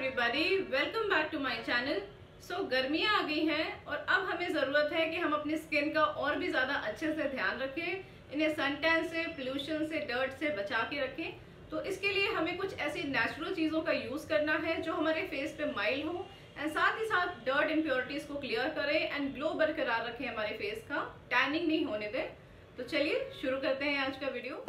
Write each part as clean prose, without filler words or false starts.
Everybody, welcome back to my channel. So गर्मियाँ आ गई हैं और अब हमें ज़रूरत है कि हम अपनी स्किन का और भी ज़्यादा अच्छे से ध्यान रखें, इन्हें सन टैन से, पोल्यूशन से, डर्ट से बचा के रखें। तो इसके लिए हमें कुछ ऐसी नेचुरल चीज़ों का यूज़ करना है जो हमारे फेस पे माइल्ड हो एंड साथ ही साथ डर्ट इम्प्योरिटीज़ को क्लियर करे एंड ग्लो बरकरार रखें हमारे फेस का, टैनिंग नहीं होने दें। तो चलिए शुरू करते हैं आज का वीडियो।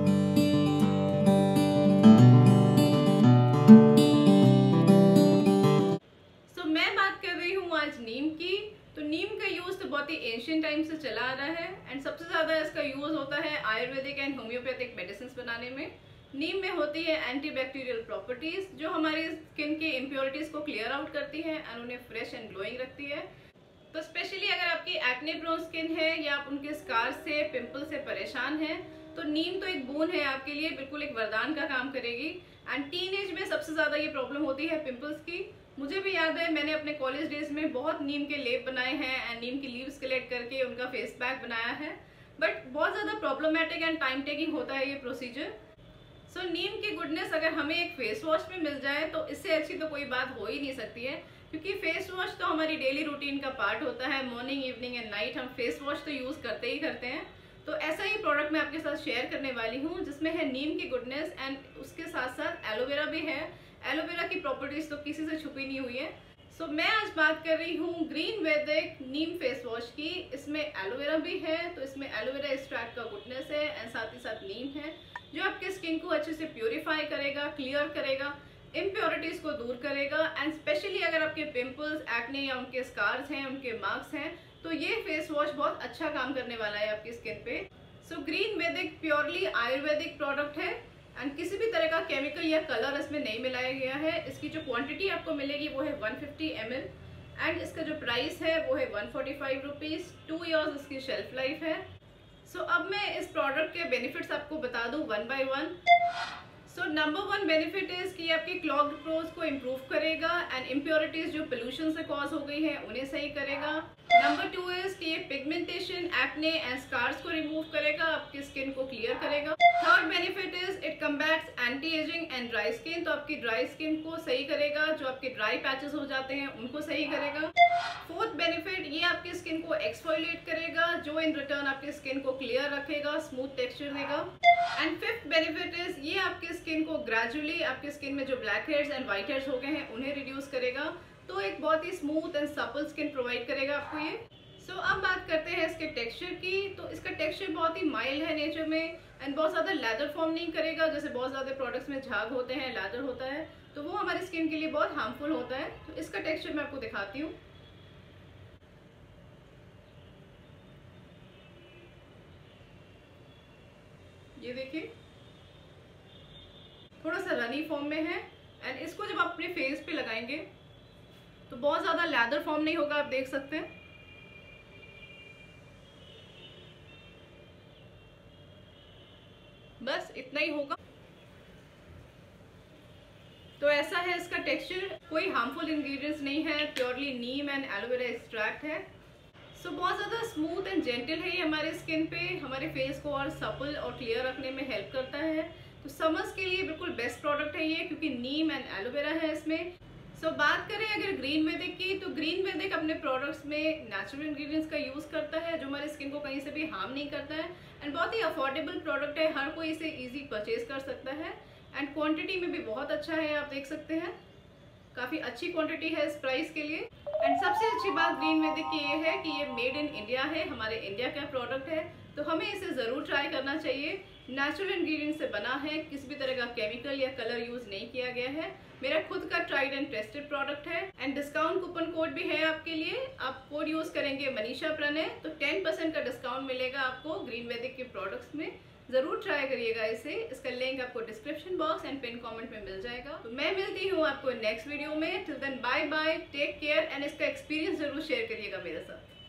मैं बात कर रही हूँ आज नीम की। तो नीम का यूज तो बहुत ही एंशिएंट टाइम से चला आ रहा है एंड सबसे ज्यादा इसका यूज होता है आयुर्वेदिक एंड होम्योपैथिक मेडिसिन बनाने में। नीम में होती है एंटीबैक्टीरियल प्रॉपर्टीज जो हमारी स्किन के इम्प्योरिटीज को क्लियर आउट करती है एंड उन्हें फ्रेश एंड ग्लोइंग रखती है। तो स्पेशली अगर आपकी एक्ने प्रोन स्किन है या आप उनके स्कार से, पिंपल से परेशान हैं, तो नीम तो एक बून है आपके लिए, बिल्कुल एक वरदान का काम करेगी। एंड टीन एज में सबसे ज्यादा ये प्रॉब्लम होती है पिंपल्स की। मुझे भी याद है मैंने अपने कॉलेज डेज में बहुत नीम के लेप बनाए हैं एंड नीम की लीव्स कलेक्ट करके उनका फेस पैक बनाया है, बट बहुत ज़्यादा प्रॉब्लमेटिक एंड टाइम टेकिंग होता है ये प्रोसीजर। सो नीम की गुडनेस अगर हमें एक फेस वॉश में मिल जाए तो इससे अच्छी तो कोई बात हो ही नहीं सकती है, क्योंकि फेस वॉश तो हमारी डेली रूटीन का पार्ट होता है। मॉर्निंग, इवनिंग एंड नाइट हम फेस वॉश तो यूज़ करते ही करते हैं। तो ऐसा ही प्रोडक्ट मैं आपके साथ शेयर करने वाली हूँ जिसमें है नीम की गुडनेस एंड उसके साथ साथ एलोवेरा भी है। एलोवेरा की प्रॉपर्टीज तो किसी से छुपी नहीं हुई है। सो मैं आज बात कर रही हूँ ग्रीन वैदिक नीम फेस वॉश की। इसमें एलोवेरा भी है, तो इसमें एलोवेरा एक्सट्रैक्ट का गुडनेस है एंड साथ ही साथ नीम है जो आपके स्किन को अच्छे से प्योरीफाई करेगा, क्लियर करेगा, इम्प्योरिटीज को दूर करेगा एंड स्पेशली अगर आपके पिंपल्स, एक्ने या उनके स्कार्स हैं, उनके मार्क्स हैं, तो ये फेस वॉश बहुत अच्छा काम करने वाला है आपकी स्किन पे। So Green Vedic purely ayurvedic product है एंड किसी भी तरह का केमिकल या कलर इसमें नहीं मिलाया गया है। इसकी जो क्वांटिटी आपको मिलेगी वो है 150 ml एंड इसका जो प्राइस है वो है 145 रुपीज़। 2 ईयर्स इसकी शेल्फ लाइफ है। सो अब मैं इस प्रोडक्ट के बेनिफिट्स आपको बता दूं one by one. So number 1 benefit is कि आपकी क्लॉग्ड पोर्स को इम्प्रूव करेगा एंड इम्प्योरिटीज जो पोल्यूशन से कॉज हो गई है उन्हें सही करेगा। नंबर 2 इज कि ये पिगमेंटेशन, एक्ने एंड स्कार्स को रिमूव करेगा, आपकी स्किन को क्लियर करेगा। Third benefit is it combats anti aging and dry skin, तो आपकी ड्राई स्किन को सही करेगा, जो आपके ड्राई पैचेस हो जाते हैं उनको सही करेगा। फोर्थ बेनिफिट, ये आपकी स्किन को एक्सफोलिएट करेगा जो इन रिटर्न आपकी स्किन को क्लियर रखेगा, स्मूथ टेक्सचर देगा। एंड फिफ्थ बेनिफिट इज ये आपकी स्किन को ग्रेजुअली, आपकी स्किन में जो black heads and white heads हो गए हैं उन्हें रिड्यूस करेगा, तो एक बहुत ही smooth and supple skin provide करेगा आपको ये। सो अब बात करते हैं इसके टेक्सचर की। तो इसका टेक्सचर बहुत ही माइल्ड है नेचर में एंड बहुत ज़्यादा लेदर फॉर्म नहीं करेगा, जैसे बहुत ज़्यादा प्रोडक्ट्स में झाग होते हैं, लेदर होता है, तो वो हमारी स्किन के लिए बहुत हार्मफुल होता है। तो इसका टेक्सचर मैं आपको दिखाती हूँ। ये देखिए थोड़ा सा रनी फॉर्म में है एंड इसको जब आप अपने फेस पे लगाएंगे तो बहुत ज़्यादा लेदर फॉर्म नहीं होगा, आप देख सकते हैं। बस इतना ही होगा। तो ऐसा है इसका टेक्सचर, कोई हार्मफुल इंग्रेडिएंट्स नहीं है, purely neem and aloe vera extract है। सो बहुत ज़्यादा स्मूथ एंड जेंटल है ये हमारे स्किन पे, हमारे फेस को और सपल और क्लियर रखने में हेल्प करता है। तो समर्स के लिए बिल्कुल बेस्ट प्रोडक्ट है ये, क्योंकि नीम एंड एलोवेरा है इसमें। सो बात करें अगर ग्रीन वैदिक की, तो ग्रीन वैदिक अपने प्रोडक्ट्स में नेचुरल इंग्रेडिएंट्स का यूज़ करता है जो हमारे स्किन को कहीं से भी हार्म नहीं करता है एंड बहुत ही अफोर्डेबल प्रोडक्ट है, हर कोई इसे इजी परचेज कर सकता है एंड क्वांटिटी में भी बहुत अच्छा है, आप देख सकते हैं काफ़ी अच्छी क्वांटिटी है इस प्राइस के लिए। एंड सबसे अच्छी बात ग्रीन वैदिक की ये है कि ये मेड इन इंडिया है, हमारे इंडिया का प्रोडक्ट है, तो हमें इसे ज़रूर ट्राई करना चाहिए। नेचुरल इंग्रेडिएंट से बना है, किसी भी तरह का केमिकल या कलर यूज़ नहीं किया गया है, मेरा खुद का ट्राइड एंड टेस्टेड प्रोडक्ट है एंड डिस्काउंट कूपन कोड भी है आपके लिए। आप कोड यूज़ करेंगे मनीषा प्रणय तो 10% का डिस्काउंट मिलेगा आपको ग्रीन वैदिक के प्रोडक्ट्स में। ज़रूर ट्राई करिएगा इसे, इसका लिंक आपको description box and pin comment में मिल जाएगा। तो मैं मिलती हूँ आपको नेक्स्ट वीडियो में। Till then bye bye, take care and इसका एक्सपीरियंस जरूर शेयर करिएगा मेरे साथ।